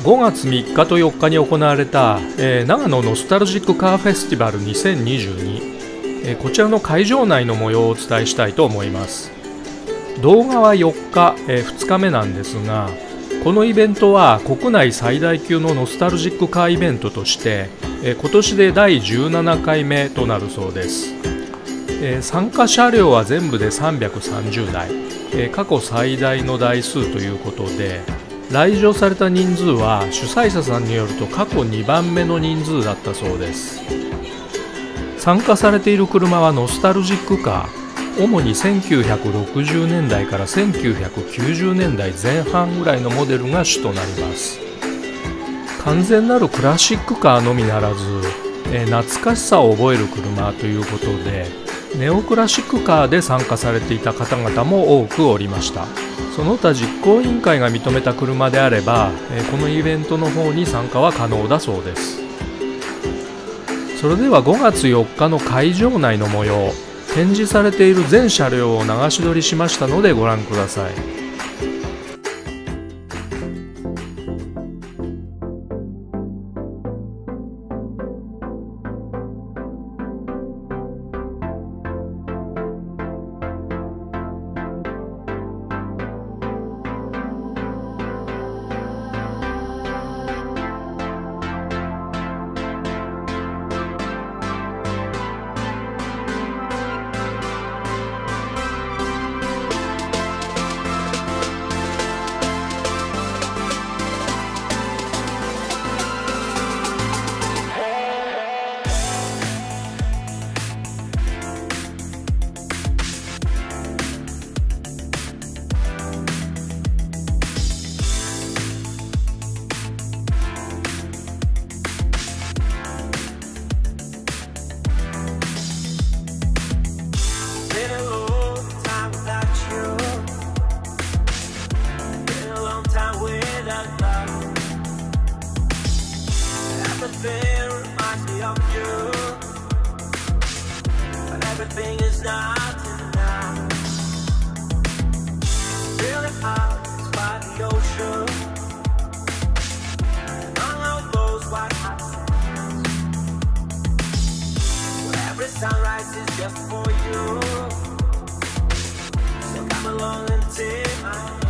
5月3日と4日に行われた、長野ノスタルジックカーフェスティバル2022、こちらの会場内の模様をお伝えしたいと思います。動画は4日、2日目なんですが、このイベントは国内最大級のノスタルジックカーイベントとして、今年で第17回目となるそうです。参加車両は全部で330台、過去最大の台数ということで、来場された人数は主催者さんによると過去2番目の人数だったそうです。参加されている車はノスタルジックカー、主に1960年代から1990年代前半ぐらいのモデルが主となります。完全なるクラシックカーのみならず、懐かしさを覚える車ということで、ネオクラシックカーで参加されていた方々も多くおりました。その他実行委員会が認めた車であれば、このイベントの方に参加は可能だそうです。それでは5月4日の会場内の模様、展示されている全車両を流し撮りしましたのでご覧ください。 Everything reminds me of you, but everything is not enough. Feeling out by the ocean, among all those white hot sands, where every sunrise is just for you. So come along and take my hand.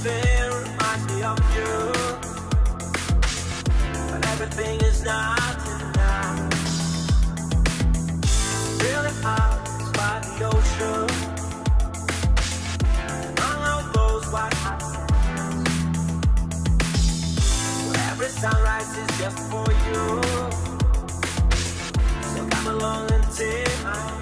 Everything reminds me of you, but everything is not enough. Really hard by the ocean, among all those white hot sands. Every sunrise is just for you, so come along and take my hand.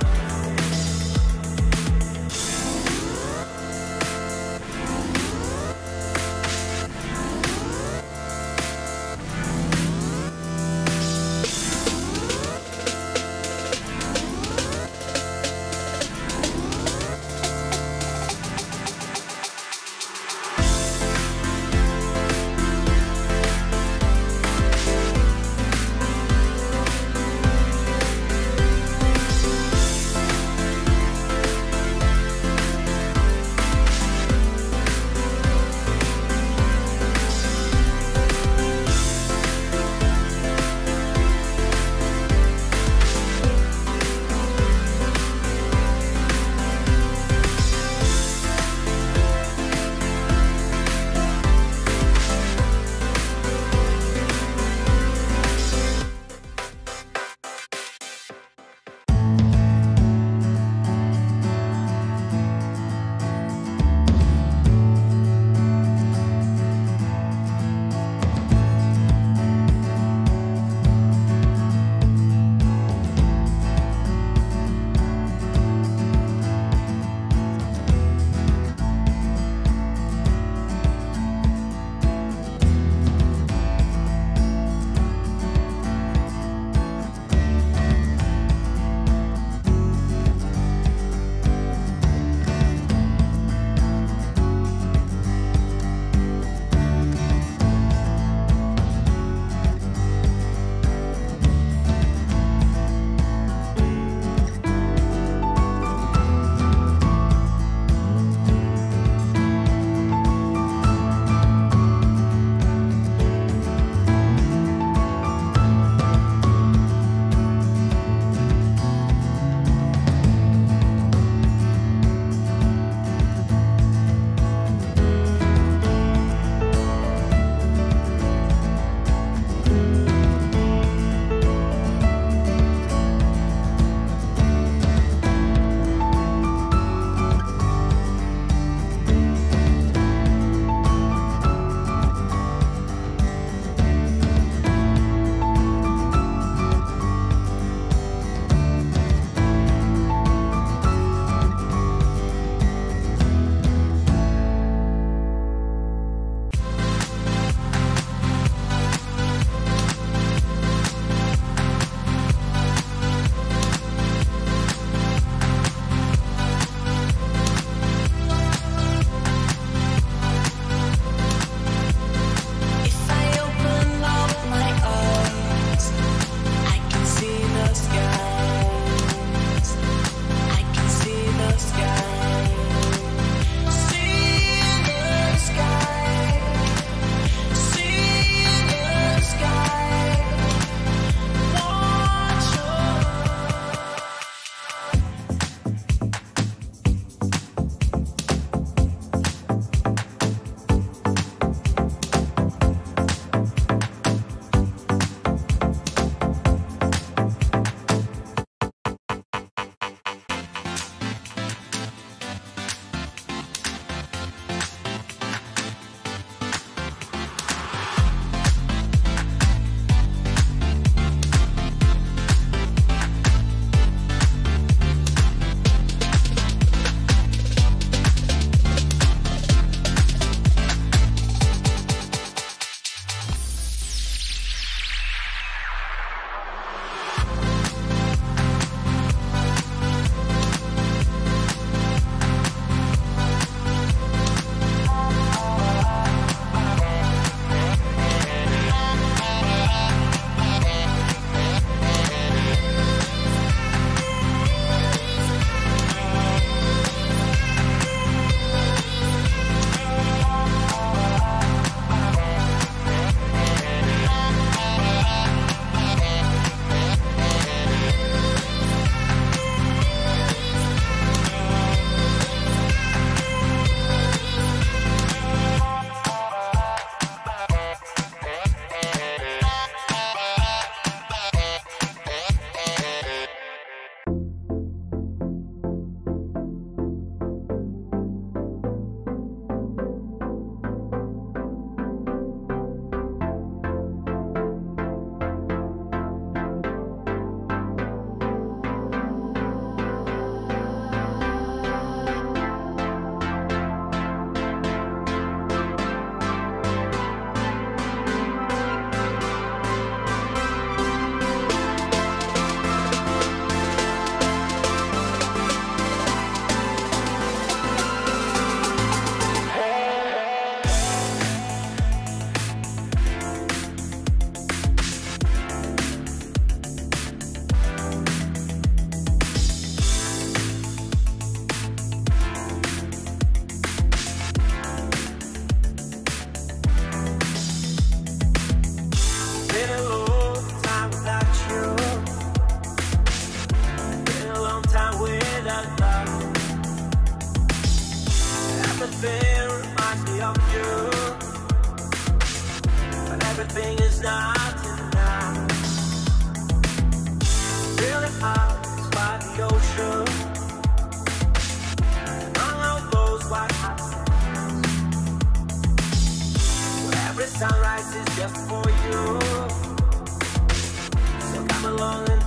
everything reminds me of you, but everything is not enough. Really hard by the ocean, among all those white hot sands, where every sunrise is just for you. So come along and